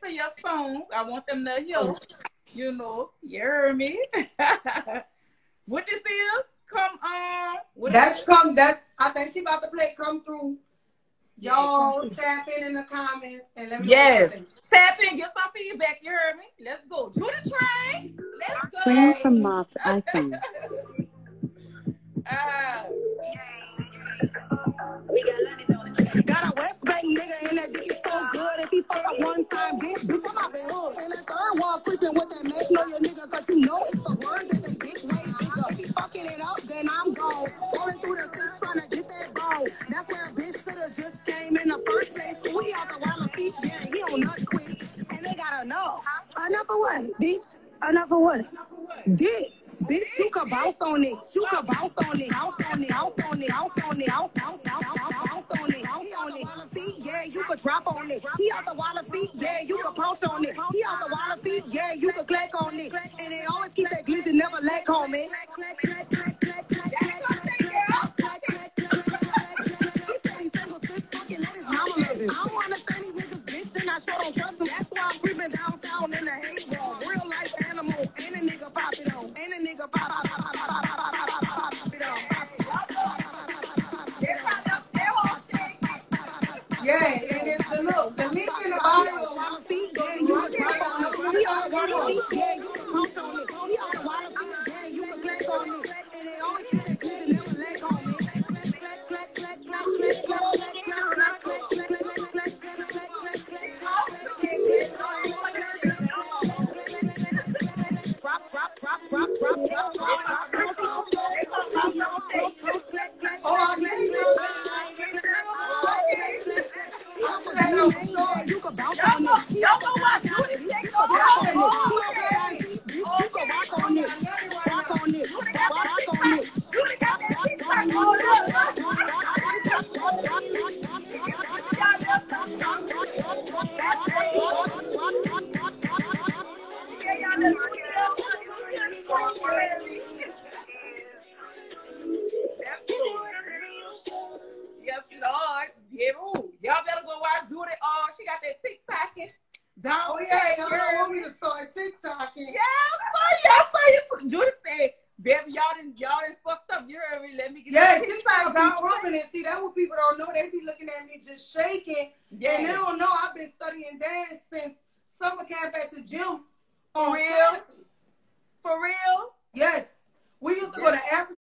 to your song. I want them to hear, you know, you heard me. What this is? Come on. That's I think she about to play Come Through. Y'all tap in the comments and let me know what you think. Tap in, get some feedback, you heard me? Let's go. Judy train. Let's go. Stream from Mott's iPhone. Got a West Bank nigga in that dick is so good. If he fuck up one time, bitch, I'm out the hood. And that third wall creeping with that make know your nigga, cause you know it's the word that they get way bigger. If he fucking it up, then I'm gone. Rolling through the six trying to get that ball. That's where a bitch should've just came in the first place. We out the wild feet, yeah, he on nut quick. And they got enough. Enough of what, bitch? Enough of what? Dick. Bitch, you can bounce on it. You can bounce on it. Bounce on it. Bounce on it. Bounce on it. Bounce on it. Bounce on it. He on the water feet, yeah, you could drop on it. He out the water feet, yeah, you could pounce on it. He out the water feet, yeah, you could click on it. And they always keep that glizzy, never let home it. He said he's single, six fucking, let his mama love it. I don't understand these niggas, bitch, and I sure don't trust them. That's why I'm creeping downtown in the hate wall. Real life animal, and a nigga pop it on. And a nigga pop it on. Yeah, and it's the look, the link in the bio. Yeah, you can drop on it. He on the water feet, yeah, you can pounce on it. He on the water feet, yeah, you can click on it. And they always keep that glizzy, never leg on it. You can bounce on it. Y'all know why Judy take You can rock on it. Rock on it. Rock on it. Judy got that TikTok going up. Yes, Lord. Y'all better go watch Judy. She got that TikToking. Oh yeah, y'all don't want me to start TikToking. Yeah, Judy said, baby, y'all done fucked up. You heard me. Let me get TikTok be pumping, and see, that's what people don't know. They be looking at me just shaking, and they don't know I've been studying dance since summer camp at the gym. For real? For real? Yes. We used to go to Africa